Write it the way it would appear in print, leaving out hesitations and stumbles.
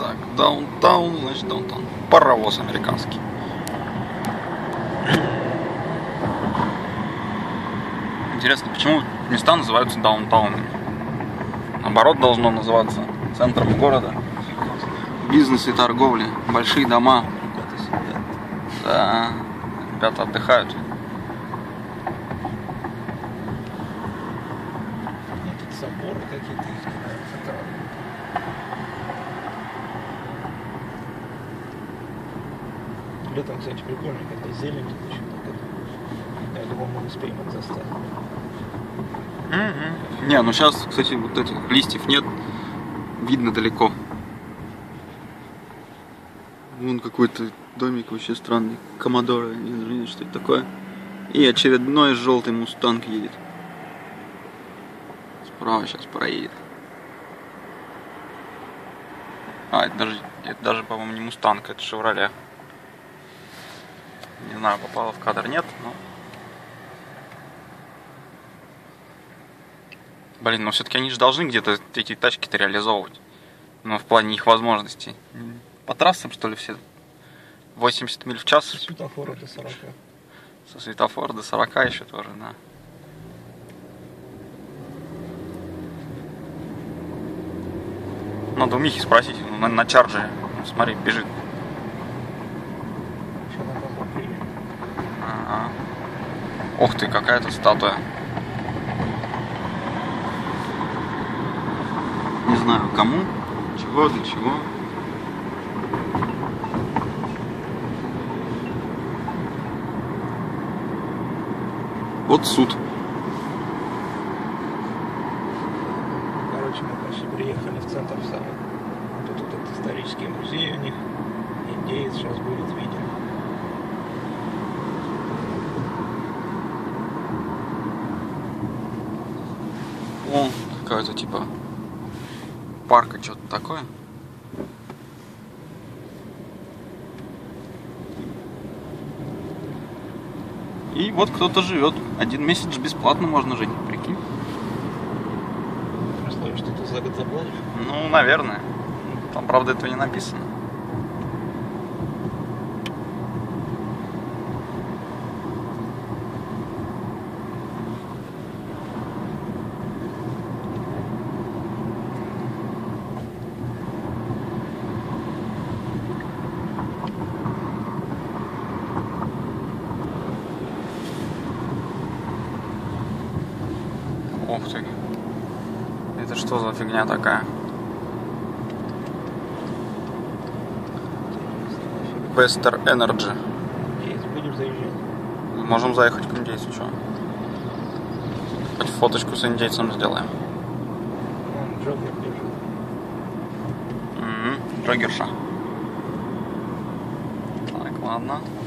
Так, даунтаун, значит даунтаун. Паровоз американский. Интересно, почему места называются даунтаунами? Наоборот, должно называться центром города. Бизнес и торговля, большие дома. Да, ребята отдыхают. Тут соборы какие-то их, летом, кстати, прикольно, когда зелень тут еще так. Я думал, мы успеем их заставить. Не, ну сейчас, кстати, вот этих листьев нет. Видно далеко. Вон какой-то домик вообще странный. Коммодор, я не знаю, что это такое. И очередной желтый мустанг едет. Справа сейчас проедет. Это даже, по-моему, не мустанг, это Шевроле. Не знаю, попало в кадр, нет, но... Блин, но все-таки они же должны где-то эти тачки-то реализовывать. Ну, в плане их возможностей. По трассам, что ли, все? 80 миль в час? Со светофора до 40. Со светофора до 40 еще тоже, да. Надо у Михи спросить, ну, на чарджере. Ну, смотри, бежит. Сейчас на кому приедет. Ага. Ух ты, какая-то статуя. Не знаю, кому, чего, для чего. Вот суд. Короче, мы почти приехали в центр самый. Тут этот исторический музей у них. Индеец сейчас будет виден. О, какая-то типа парка, что-то такое. И вот кто-то живет. 1 месяц бесплатно можно жить, прикинь. При условии, что ты за год заплатишь. Ну, наверное. Там, правда, этого не написано. Ух ты. Это что за фигня такая? Вестер Энерджи. Индеец, будешь заезжать? Можем заехать к индейцу, что? Хоть фоточку с индейцем сделаем. Вон Джокер бежит. Джогерша. Так, ладно.